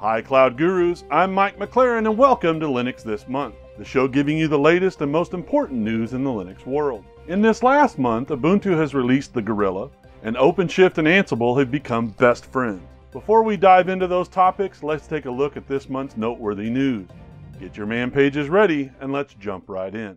Hi Cloud Gurus, I'm Mike McLaren and welcome to Linux This Month, the show giving you the latest and most important news in the Linux world. In this last month, Ubuntu has released the Gorilla, and OpenShift and Ansible have become best friends. Before we dive into those topics, let's take a look at this month's noteworthy news. Get your man pages ready and let's jump right in.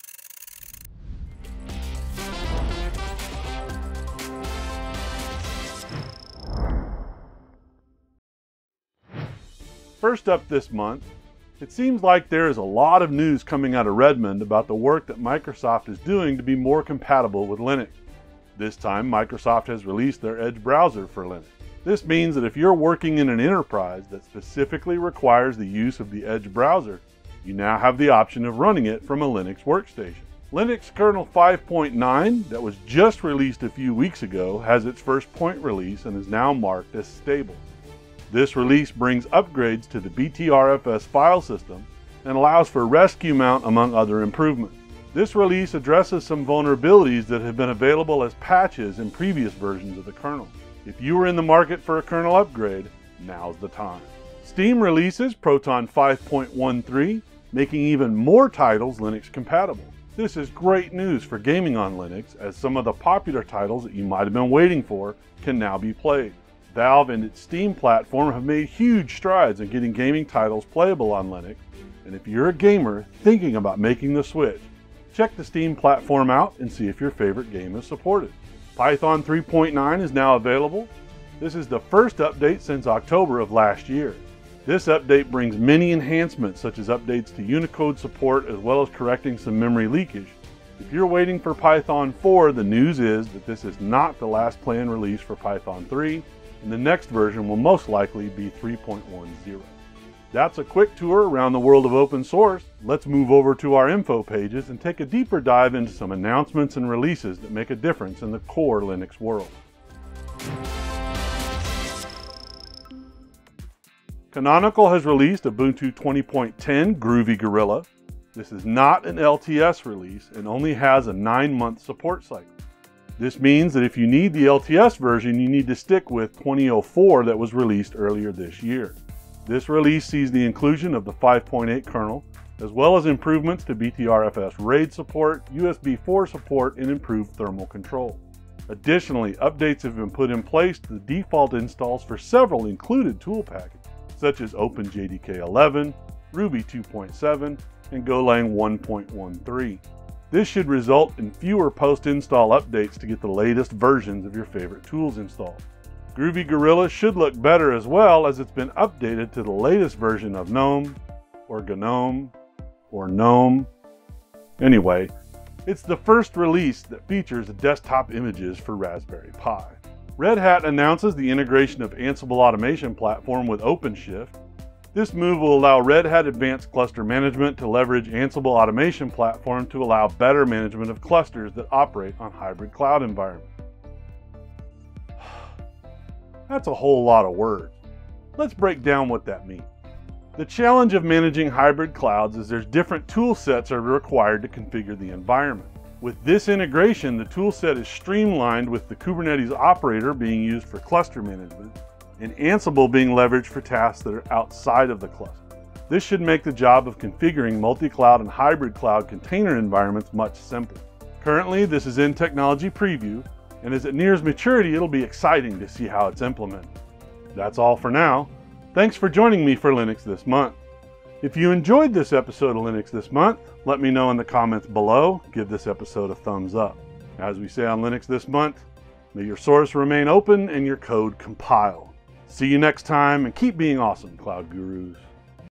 First up this month, it seems like there is a lot of news coming out of Redmond about the work that Microsoft is doing to be more compatible with Linux. This time, Microsoft has released their Edge browser for Linux. This means that if you're working in an enterprise that specifically requires the use of the Edge browser, you now have the option of running it from a Linux workstation. Linux Kernel 5.9, that was just released a few weeks ago, has its first point release and is now marked as stable. This release brings upgrades to the BTRFS file system and allows for rescue mount among other improvements. This release addresses some vulnerabilities that have been available as patches in previous versions of the kernel. If you are in the market for a kernel upgrade, now's the time. Steam releases Proton 5.13, making even more titles Linux compatible. This is great news for gaming on Linux, as some of the popular titles that you might have been waiting for can now be played. Valve and its Steam platform have made huge strides in getting gaming titles playable on Linux, and if you're a gamer thinking about making the switch, check the Steam platform out and see if your favorite game is supported. Python 3.9 is now available. This is the first update since October of last year. This update brings many enhancements such as updates to Unicode support as well as correcting some memory leakage. If you're waiting for Python 4, the news is that this is not the last planned release for Python 3, and the next version will most likely be 3.10. That's a quick tour around the world of open source. Let's move over to our info pages and take a deeper dive into some announcements and releases that make a difference in the core Linux world. Canonical has released Ubuntu 20.10 Groovy Gorilla. This is not an LTS release and only has a 9-month support cycle. This means that if you need the LTS version, you need to stick with 2004 that was released earlier this year. This release sees the inclusion of the 5.8 kernel, as well as improvements to BTRFS RAID support, USB 4 support, and improved thermal control. Additionally, updates have been put in place to the default installs for several included tool packages, such as OpenJDK 11, Ruby 2.7, and Golang 1.13. This should result in fewer post-install updates to get the latest versions of your favorite tools installed. Groovy Gorilla should look better as well, as it's been updated to the latest version of GNOME, or GNOME, or GNOME. Anyway, it's the first release that features desktop images for Raspberry Pi. Red Hat announces the integration of Ansible Automation Platform with OpenShift. This move will allow Red Hat Advanced Cluster Management to leverage Ansible Automation Platform to allow better management of clusters that operate on hybrid cloud environments. That's a whole lot of words. Let's break down what that means. The challenge of managing hybrid clouds is there's different tool sets are required to configure the environment. With this integration, the tool set is streamlined, with the Kubernetes operator being used for cluster management and Ansible being leveraged for tasks that are outside of the cluster. This should make the job of configuring multi-cloud and hybrid cloud container environments much simpler. Currently, this is in technology preview, and as it nears maturity, it'll be exciting to see how it's implemented. That's all for now. Thanks for joining me for Linux This Month. If you enjoyed this episode of Linux This Month, let me know in the comments below. Give this episode a thumbs up. As we say on Linux This Month, may your source remain open and your code compile. See you next time, and keep being awesome, Cloud Gurus.